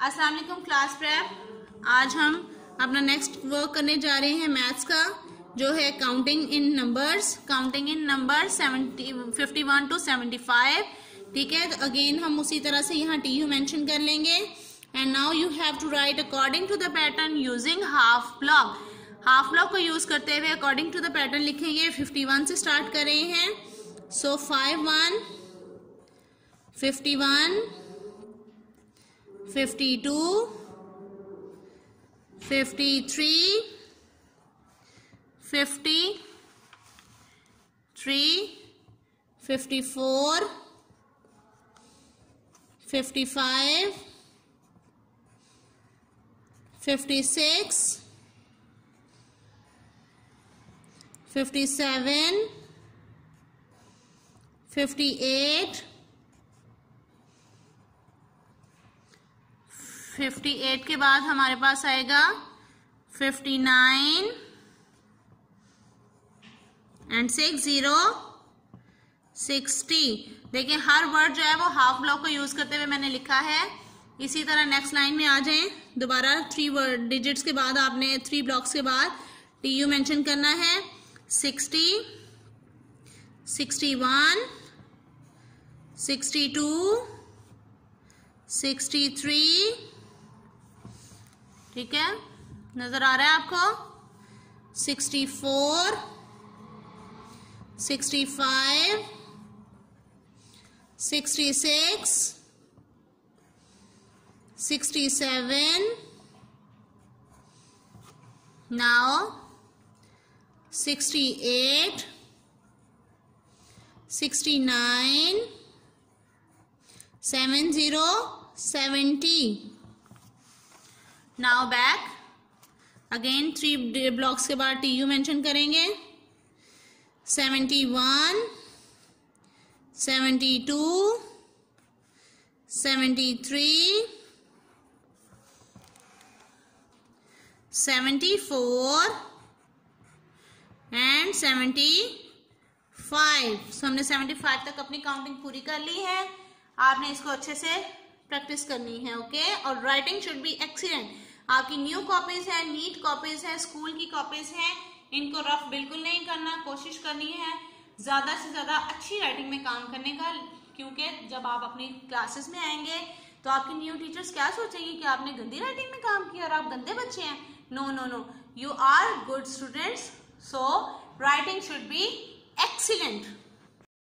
अस्सलाम वालेकुम class prep. आज हम अपना नेक्स्ट वर्क करने जा रहे हैं मैथ्स का, जो है काउंटिंग इन नंबर्स। 51 to 75। ठीक है, तो अगेन हम उसी तरह से यहाँ TU मेंशन कर लेंगे। And now you have to write according to the pattern using half block. Half block को यूज करते हुए अकॉर्डिंग टू द पैटर्न लिखेंगे। 51 से स्टार्ट कर रहे हैं। सो 51, 51, 52, 53, 53, 54, 55, 56, 57, 58, 58 के बाद हमारे पास आएगा 59 एंड 60। देखिए हर वर्ड जो है वो हाफ ब्लॉक को यूज करते हुए मैंने लिखा है। इसी तरह नेक्स्ट लाइन में आ जाएं। दोबारा 3 डिजिट्स के बाद आपने 3 ब्लॉक्स के बाद TU मेंशन करना है। 60, 61, 62, 63। ठीक है, नजर आ रहा है आपको? 64, 65, 66, 67, now 68, 69, 70। Now back again 3 blocks के बाद TU मेंशन करेंगे। 71, 72, 73, 74 एंड 75। सो हमने 75 तक अपनी काउंटिंग पूरी कर ली है। आपने इसको अच्छे से प्रैक्टिस करनी है, ओके। और राइटिंग शुड बी एक्सीलेंट। आपकी न्यू कॉपीज है, नीट कॉपीज है, स्कूल की कॉपीज है, इनको रफ बिल्कुल नहीं करना। कोशिश करनी है ज्यादा से ज्यादा अच्छी राइटिंग में काम करने का, क्योंकि जब आप अपनी क्लासेस में आएंगे तो आपके न्यू टीचर्स क्या सोचेंगे कि आपने गंदी राइटिंग में काम किया और आप गंदे बच्चे हैं। No no no, you are good students, so writing should be excellent।